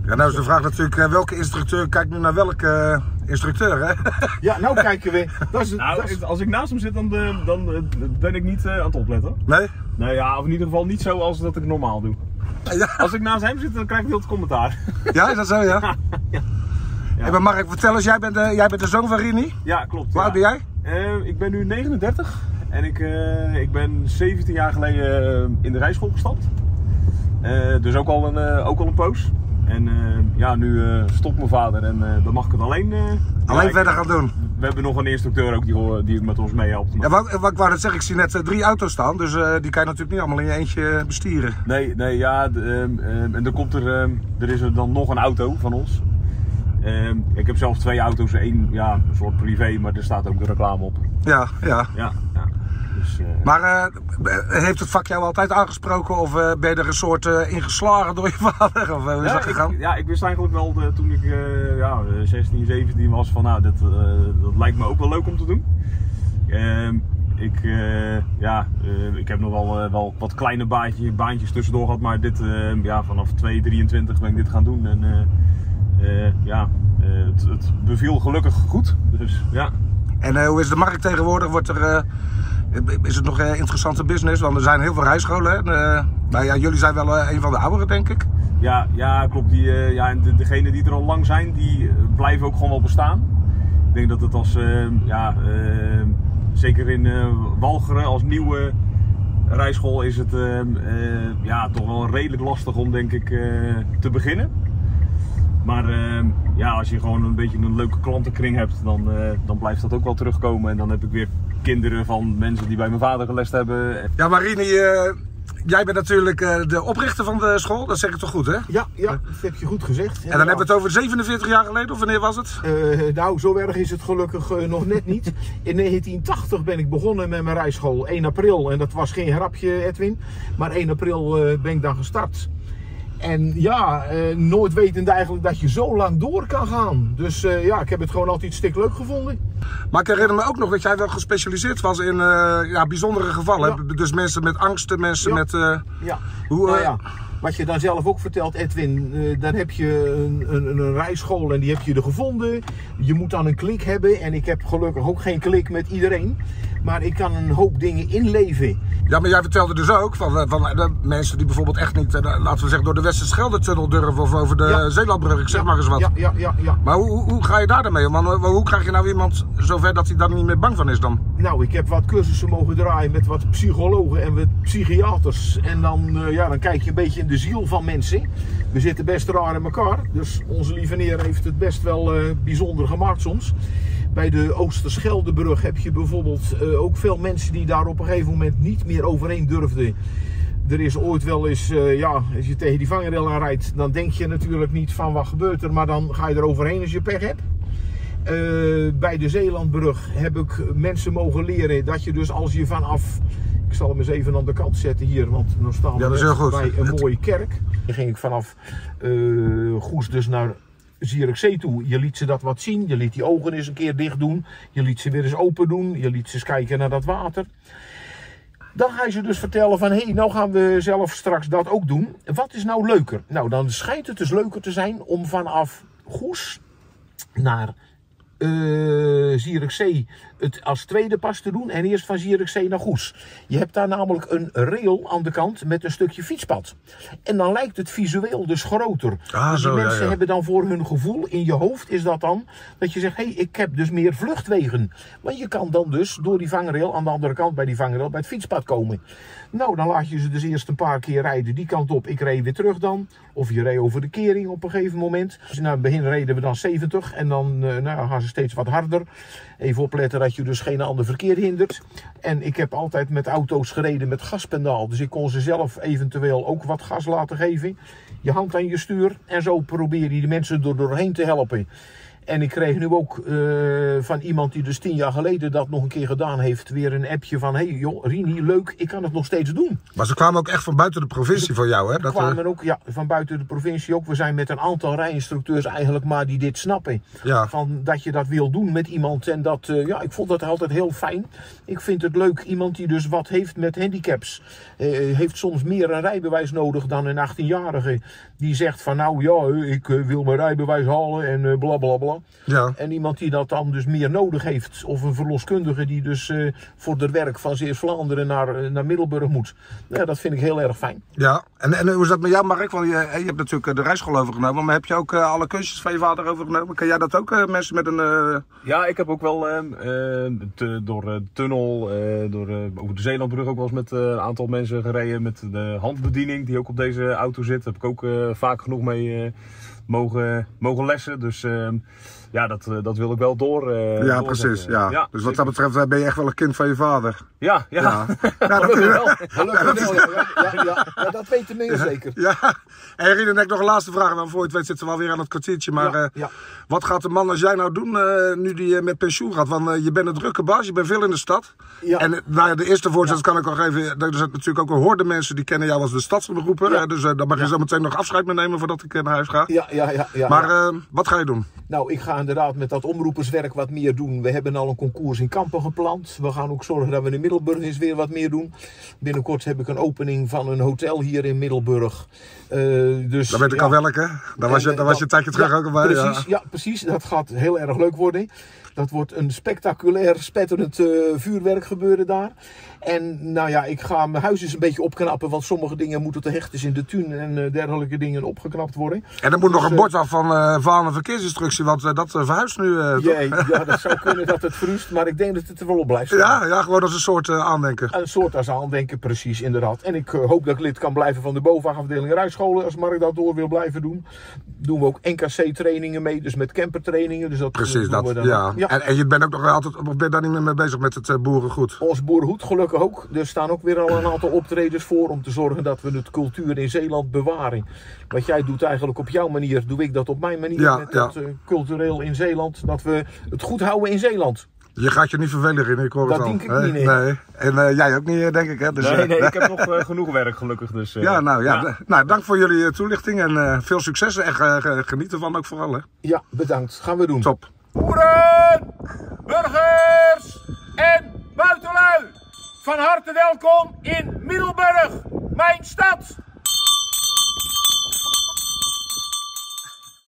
Ja, nou is de vraag natuurlijk, welke instructeur kijkt nu naar welke instructeur, hè? Ja, nou kijken we. Als ik naast hem zit, dan ben ik niet aan het opletten. Nee? Nee, ja, of in ieder geval niet zo als dat ik normaal doe. Ja. Als ik naast hem zit, dan krijg ik heel het commentaar. Ja, is dat zo, ja? Ja. Hey, maar Mark, vertel eens, jij bent de zoon van Rini? Ja, klopt. Hoe oud ben jij? Ik ben nu 39 en ik ben 17 jaar geleden in de rijschool gestapt. Dus ook al een poos. En ja, nu stopt mijn vader en dan mag ik het alleen Verder gaan doen. We hebben nog een instructeur ook die met ons meehelpt. Ja, wat ik wou net zeggen, ik zie net 3 auto's staan, dus die kan je natuurlijk niet allemaal in je eentje bestieren. Nee, ja, en dan komt er is er dan nog een auto van ons. Ik heb zelf 2 auto's, één ja, een soort privé, maar er staat ook de reclame op. Ja. Dus, maar heeft het vak jou altijd aangesproken of ben je er een soort ingeslagen door je vader? Of hoe is dat gegaan? Ik wist eigenlijk wel toen ik 16, 17 was van nou, dat lijkt me ook wel leuk om te doen. Ik heb nog wel wat kleine baantjes tussendoor gehad, maar dit, vanaf 2,23 ben ik dit gaan doen. En het beviel gelukkig goed. Dus, ja. En hoe is de markt tegenwoordig? Is het nog een interessante business? Want er zijn heel veel rijscholen. Hè? Jullie zijn wel een van de ouderen, denk ik. Ja, klopt. En degenen die er al lang zijn, die blijven ook gewoon wel bestaan. Ik denk dat het zeker in Walcheren als nieuwe rijschool is het toch wel redelijk lastig om, denk ik, te beginnen. Maar als je gewoon een beetje een leuke klantenkring hebt, dan blijft dat ook wel terugkomen. En dan heb ik weer kinderen van mensen die bij mijn vader gelest hebben. Ja, maar Rini, jij bent natuurlijk de oprichter van de school, dat zeg ik toch goed, hè? Ja, dat heb je goed gezegd. En dan hebben we het over 47 jaar geleden, of wanneer was het? Nou, zo erg is het gelukkig nog net niet. In 1980 ben ik begonnen met mijn rijschool, 1 april. En dat was geen grapje, Edwin. Maar 1 april ben ik dan gestart. En ja, nooit wetend eigenlijk dat je zo lang door kan gaan. Dus ik heb het gewoon altijd stikleuk gevonden. Maar ik herinner me ook nog dat jij wel gespecialiseerd was in bijzondere gevallen. Ja. Dus mensen met angsten, mensen met... Wat je dan zelf ook vertelt, Edwin, dan heb je een rijschool en die heb je er gevonden. Je moet dan een klik hebben en ik heb gelukkig ook geen klik met iedereen. Maar ik kan een hoop dingen inleven. Ja, maar jij vertelde dus ook van de mensen die bijvoorbeeld echt niet, laten we zeggen, door de Westerschelde-tunnel durven of over de Zeelandbrug, ik zeg maar eens wat. Ja. Maar hoe ga je daar dan mee? Hoe krijg je nou iemand zover dat hij daar niet meer bang van is dan? Nou, ik heb wat cursussen mogen draaien met wat psychologen en wat psychiaters. En dan kijk je een beetje in de ziel van mensen. We zitten best raar in elkaar, dus onze lieve neer heeft het best wel bijzonder gemaakt soms. Bij de Oosterscheldebrug heb je bijvoorbeeld ook veel mensen die daar op een gegeven moment niet meer overheen durfden. Er is ooit wel eens, als je tegen die vangrail aan rijdt, dan denk je natuurlijk niet van wat gebeurt er, maar dan ga je er overheen als je pech hebt. Bij de Zeelandbrug heb ik mensen mogen leren dat je dus als je vanaf, ik zal hem eens even aan de kant zetten hier, want dan staan we bij een mooie kerk. Dan ging ik vanaf Goes dus naar Zierikzee toe. Je liet ze dat wat zien, je liet die ogen eens een keer dicht doen, je liet ze weer eens open doen, je liet ze eens kijken naar dat water. Dan ga je ze dus vertellen van, hé, nou gaan we zelf straks dat ook doen. Wat is nou leuker? Nou, dan schijnt het dus leuker te zijn om vanaf Goes naar Zierikzee het als tweede pas te doen en eerst van Zierikzee naar Goes. Je hebt daar namelijk een rail aan de kant met een stukje fietspad. En dan lijkt het visueel dus groter. Dus die mensen hebben dan voor hun gevoel in je hoofd is dat dan dat je zegt, hé, ik heb dus meer vluchtwegen. Want je kan dan dus door die vangrail aan de andere kant bij die vangrail bij het fietspad komen. Nou, dan laat je ze dus eerst een paar keer rijden die kant op. Ik reed weer terug dan. Of je reed over de kering op een gegeven moment. Dus nou, in het begin reden we dan 70 en dan gaan ze steeds wat harder. Even opletten dat je dus geen ander verkeer hindert. En ik heb altijd met auto's gereden met gaspedaal. Dus ik kon ze zelf eventueel ook wat gas laten geven. Je hand aan je stuur en zo probeer je de mensen doorheen te helpen. En ik kreeg nu ook van iemand die dus 10 jaar geleden dat nog een keer gedaan heeft, weer een appje van, hey joh, Rini, leuk, ik kan het nog steeds doen. Maar ze kwamen ook echt van buiten de provincie voor jou, hè? Dat kwamen ook, ja, van buiten de provincie ook. We zijn met een aantal rijinstructeurs eigenlijk maar die dit snappen. Ja. Van dat je dat wil doen met iemand. En dat, ja, ik vond dat altijd heel fijn. Ik vind het leuk, iemand die dus wat heeft met handicaps. Heeft soms meer een rijbewijs nodig dan een 18-jarige. Die zegt van, nou ja, ik wil mijn rijbewijs halen en bla bla bla. Ja. En iemand die dat dan dus meer nodig heeft. Of een verloskundige die dus voor het werk van Zeeuws-Vlaanderen naar Middelburg moet. Ja, dat vind ik heel erg fijn. Ja, en hoe is dat met jou, Mark? Want je hebt natuurlijk de rijschool overgenomen, maar heb je ook alle kunstjes van je vader overgenomen? Kan jij dat ook, mensen met een... Ja, ik heb ook wel door de tunnel, over de Zeelandbrug ook wel eens met een aantal mensen gereden. Met de handbediening die ook op deze auto zit. Daar heb ik ook vaak genoeg mee mogen lessen. Dus ja, dat wil ik wel door. Ja, precies. Ja. Ja, dus wat dat betreft ben je echt wel een kind van je vader. Ja. Ja, dat is wel. Ja, dat weten we zeker. Ja. En Rien, en ik nog een laatste vraag. Dan voor je het weet zitten we alweer aan het kwartiertje. Maar wat gaat de man als jij nou doen nu die met pensioen gaat? Want je bent een drukke baas, je bent veel in de stad. Ja. En nou ja, de eerste voorzet kan ik al geven. Er zijn natuurlijk ook een horde mensen die kennen jou als de stadsomroeper. Ja. Dus daar mag je zo meteen nog afscheid mee nemen voordat ik naar huis ga. Ja. Maar wat ga je doen? Nou, ik ga inderdaad met dat omroeperswerk wat meer doen. We hebben al een concours in Kampen gepland. We gaan ook zorgen dat we in Middelburg eens weer wat meer doen. Binnenkort heb ik een opening van een hotel hier in Middelburg. Dus, daar weet ik al welke. Daar was je een tijdje terug ook al bij. Precies, ja, precies. Dat gaat heel erg leuk worden. Dat wordt een spectaculair, spetterend vuurwerk gebeuren daar. En nou ja, ik ga mijn huis eens een beetje opknappen. Want sommige dingen moeten te hecht is in de tuin en dergelijke dingen opgeknapt worden. En er moet nog een bord af van een verkeersinstructie. Want dat verhuist nu. Ja, dat zou kunnen dat het verhuist. Maar ik denk dat het er wel op blijft. Ja, gewoon als een soort aandenken. Een soort als aandenken, precies, inderdaad. En ik hoop dat ik lid kan blijven van de bovenafdeling rijscholen. Als Mark dat door wil blijven doen. Doen we ook NKC-trainingen mee. Dus met campertrainingen. Dus dat precies, doen we dan. Ja. En je bent ook nog altijd, of ben je daar niet meer mee bezig met het boerengoed? Ons boerengoed gelukkig ook. Er staan ook weer al een aantal optredens voor om te zorgen dat we het cultuur in Zeeland bewaren. Wat jij doet eigenlijk op jouw manier, doe ik dat op mijn manier. Met het cultureel in Zeeland. Dat we het goed houden in Zeeland. Je gaat je niet vervelen in, ik hoor het al. Dat denk ik niet, nee. En jij ook niet, denk ik. Hè? Dus, nee, ik heb nog genoeg werk gelukkig. Dus, Nou, dank voor jullie toelichting en veel succes. En geniet ervan ook vooral. Hè? Ja, bedankt. Gaan we doen. Top. Boeren, burgers en buitenlui. Van harte welkom in Middelburg, mijn stad.